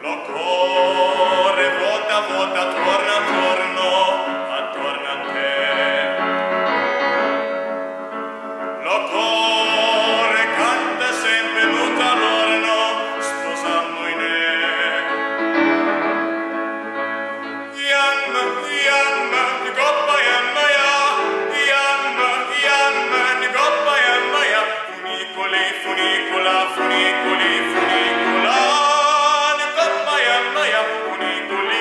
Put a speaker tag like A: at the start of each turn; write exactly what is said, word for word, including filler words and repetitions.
A: Lo corre, vota, vota, torna attorno, attorno a te. Lo corre, canta sempre tutto l'orno, sposammo in e. Yam, yam, goppa yamma ya, yam, yam, goppa yamma ya, funicoli, funicola, funicoli, funicola, goppa yamma ya, funicoli.